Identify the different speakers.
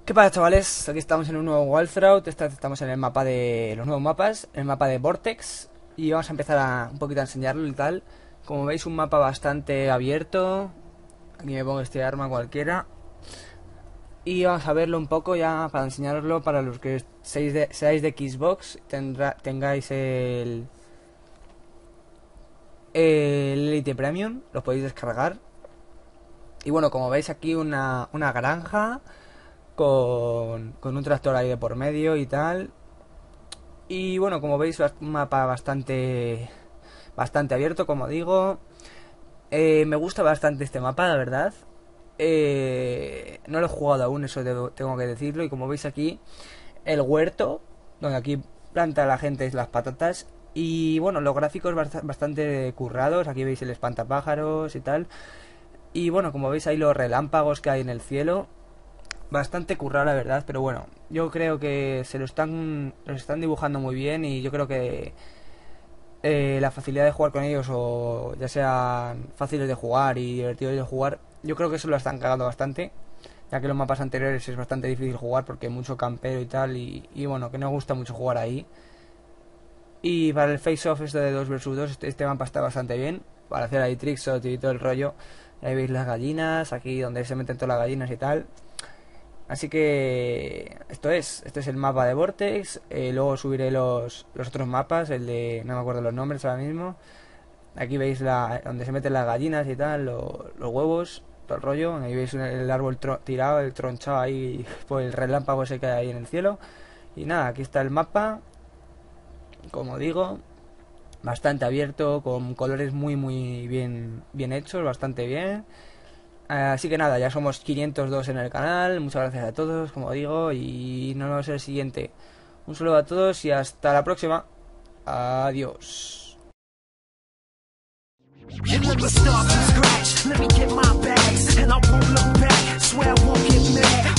Speaker 1: ¿Qué pasa, chavales? Aquí estamos en un nuevo Walthout. Estamos en el mapa de los nuevos mapas, el mapa de Vortex. Y vamos a empezar un poquito a enseñarlo y tal. Como veis, un mapa bastante abierto. Aquí me pongo este arma cualquiera. Y vamos a verlo un poco ya para enseñaroslo para los que seáis de Xbox. Tengáis el Elite Premium, lo podéis descargar. Y bueno, como veis aquí una granja con un tractor ahí de por medio y tal. Y bueno, como veis, un mapa bastante abierto, como digo. Me gusta bastante este mapa, la verdad. No lo he jugado aún, eso tengo que decirlo. Y como veis aquí, el huerto, donde aquí planta la gente las patatas. Y bueno, los gráficos bastante currados. Aquí veis el espantapájaros y tal. Y bueno, como veis ahí los relámpagos que hay en el cielo. Bastante currado, la verdad, pero bueno, yo creo que los están dibujando muy bien y yo creo que la facilidad de jugar con ellos, o ya sean fáciles de jugar y divertidos de jugar, yo creo que eso lo están cagando bastante, ya que los mapas anteriores es bastante difícil jugar porque hay mucho campero y tal, y bueno, que no gusta mucho jugar ahí. Y para el face-off esto de 2 versus 2 este mapa está bastante bien, para hacer ahí trickshot y todo el rollo. Ahí veis las gallinas, aquí donde se meten todas las gallinas y tal. Así que este es el mapa de Vortex. Luego subiré los otros mapas, el de no me acuerdo los nombres ahora mismo. Aquí veis donde se meten las gallinas y tal, los huevos, todo el rollo. Ahí veis el árbol tirado, el tronchado ahí por el relámpago ese que hay ahí en el cielo. Y nada, aquí está el mapa, como digo, bastante abierto, con colores muy bien hechos, bastante bien. Así que nada, ya somos 502 en el canal. Muchas gracias a todos, como digo, y nos vemos en el siguiente. Un saludo a todos y hasta la próxima. Adiós.
Speaker 2: And let me start from scratch. Let me get my bags, and I won't look back. Swear I won't get mad.